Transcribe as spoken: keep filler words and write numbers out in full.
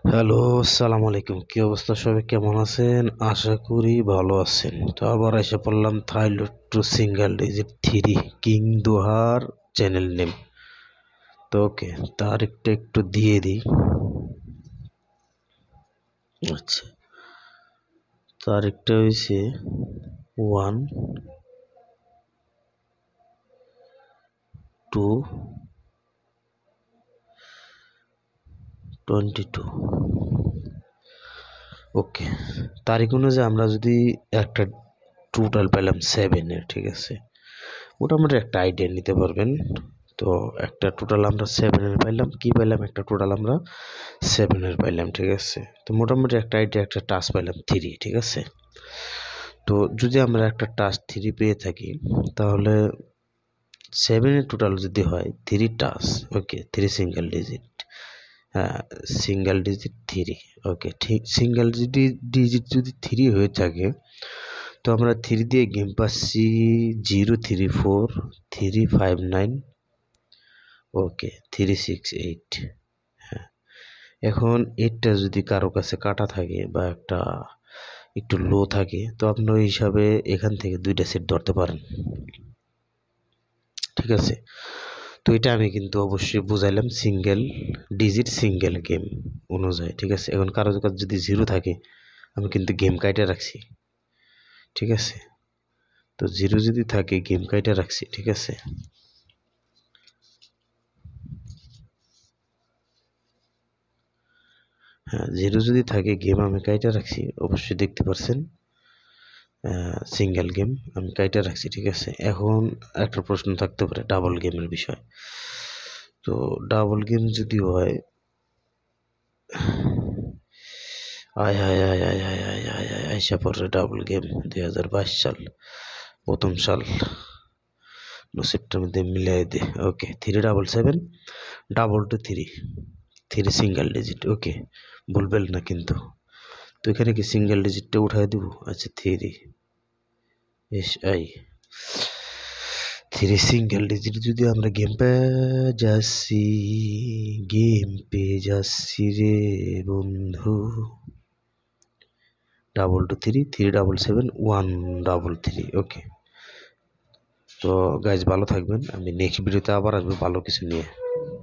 Hello, আসসালামু আলাইকুম। কি অবস্থা, সবাই কেমন আছেন? আশা করি ভালো আছেন। তো আবার এসে পড়লাম Thailand two single digit three king Dohar channel name. তো ওকে, তারিখটা একটু দিয়ে দিই। আচ্ছা, তারিখটা হয়েছে one two twenty two. Okay, তারিখ অনুযায়ী আমরা যদি একটা টোটাল পেলাম সেভেনের, ঠিক আছে, মোটামুটি একটা আইডিয়া নিতে পারবেন। তো একটা টোটাল আমরা সেভেনের পাইলাম, কি পাইলাম, একটা টোটাল আমরা সেভেনের পাইলাম, ঠিক আছে। তো মোটামুটি একটা আইডিয়া, একটা টাচ পাইলাম থ্রি, ঠিক আছে। তো যদি আমরা একটা টাচ থ্রি পেয়ে থাকি, তাহলে সেভেনের টোটাল যদি হয় three touch, okay, three single digit, হ্যাঁ সিঙ্গেল ডিজিট থ্রি, ওকে ঠিক। সিঙ্গেল ডিজিট যদি থ্রি হয়ে থাকে, তো আমরা থ্রি দিয়ে গেম পাচ্ছি zero three four three five nine, okay three six eight. হ্যাঁ, এখন এইটটা যদি কারো কাছে কাটা থাকে বা একটা একটু লো থাকে, তো আপনি ওই হিসাবে এখান থেকে দুইটা সেট ধরতে পারেন, ঠিক আছে। তো এটা আমি কিন্তু অবশ্যই বুঝাইলাম সিঙ্গেল ডিজিট সিঙ্গেল গেম অনুযায়ী, ঠিক আছে। এখন কারো কাছে যদি জিরো থাকে, আমি কিন্তু গেম কাইটা রাখছি, ঠিক আছে। তো জিরো যদি থাকে, গেম কাইটা রাখছি, ঠিক আছে। হ্যাঁ, জিরো যদি থাকে, গেম আমি কাইটা রাখছি, অবশ্যই দেখতে পারছেন। সিঙ্গেল গেম আমি কাইটা রাখছি, ঠিক আছে। এখন একটা প্রশ্ন থাকতে পারে ডাবল গেমের বিষয়। তো ডাবল গেম যদি হয়, আয় হায় আয় আয় আয় আয় আয় আয় আইসা পড়ে ডাবল গেম দুই হাজার বাইশ সাল, প্রথম সাল, নসিবটার মধ্যে মিলাই দে। Okay, three double seven double two three, three single digit, okay, বলবেন না কিন্তু। তো এখানে কি সিঙ্গেল ডিজিটটা উঠাই দিব? আচ্ছা, three S I three single digit যদি আমরা গেম পেয়ে যাচ্ছি, গেম পেয়ে যাচ্ছি রে বন্ধু। Double two three three double seven one double three, okay. তো গাইজ ভালো থাকবেন, আমি নেক্সট ভিডিওতে আবার আসবো ভালো কিছু নিয়ে।